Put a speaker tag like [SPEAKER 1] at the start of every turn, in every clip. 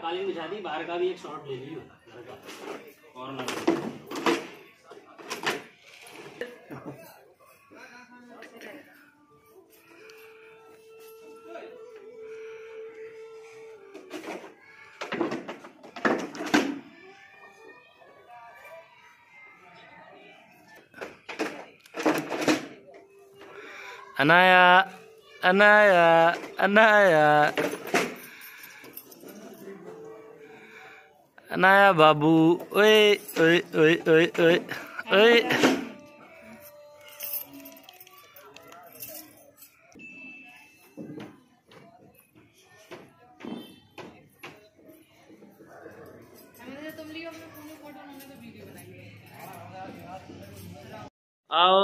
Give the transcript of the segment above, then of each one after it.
[SPEAKER 1] कालीन बिछा दी, बाहर का भी एक शॉट ले लियो घर का कॉर्नर।
[SPEAKER 2] अनाया अनाया अनाया अनाया बाबू, ओए ओए ओए ओए ओए ओए। आओ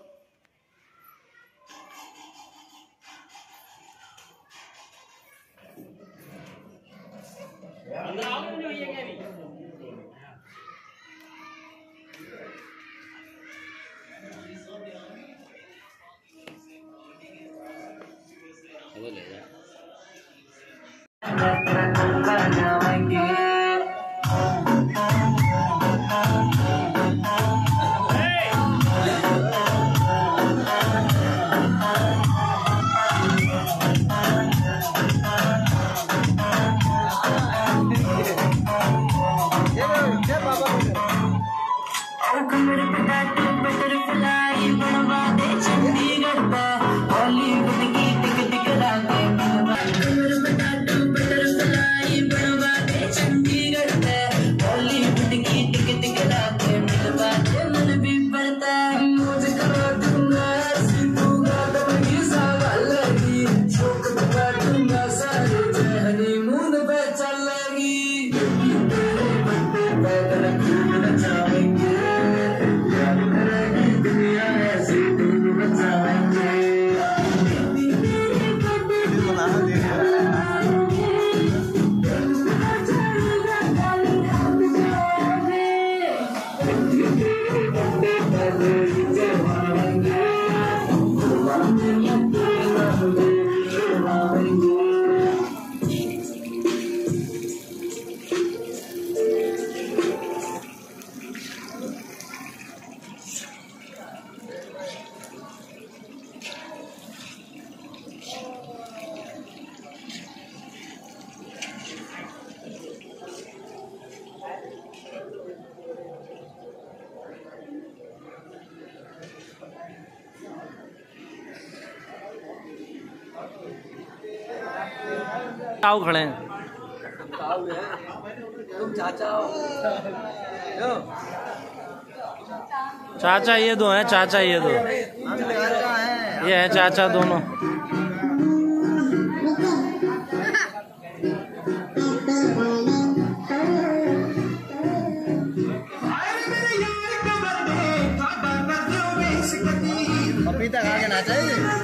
[SPEAKER 2] आओ खड़े हैं तुम चाचा हो। चाचा ये दो हैं, चाचा ये दो, ये है चाचा दोनों। अभी तक आगे ना चाहिए।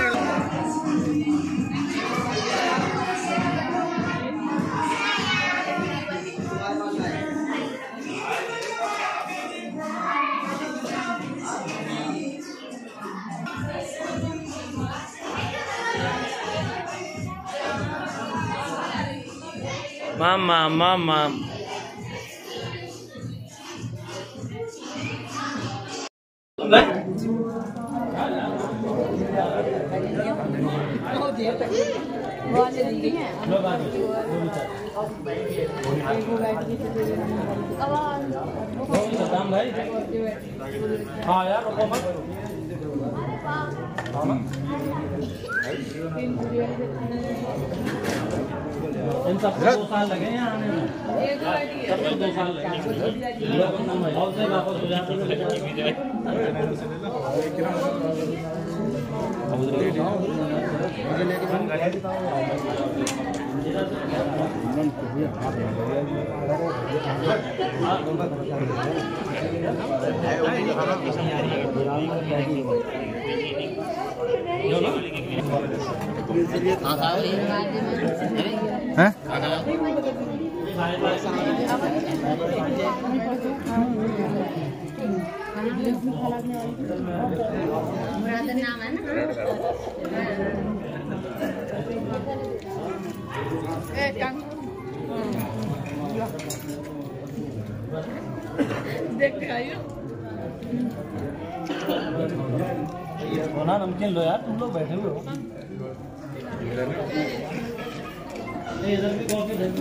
[SPEAKER 2] मामा मामा हाँ यार इन सबको 2 साल लगे यहाँ आने में, सबको 2 साल लगे। और से वापस हो जाते नाम है ना
[SPEAKER 3] देख के आई हो।
[SPEAKER 2] ना नमकीन लो यार, तुम लोग बैठे हुए हो। इधर भी कॉफी दे दो।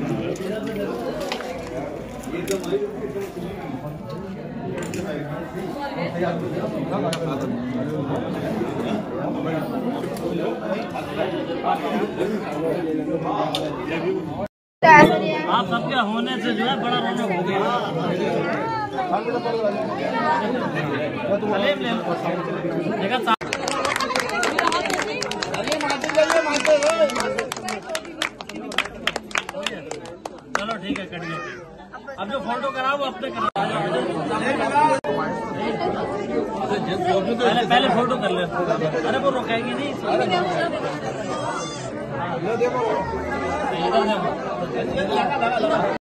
[SPEAKER 2] आप सबके होने से जो है बड़ा रौनक हो गया। चलो ठीक है, कट गया। अब जो फोटो कराओ वो अपने कराओ। पहले फोटो कर ले। अरे वो रुकेगी नहीं। इधर देखो।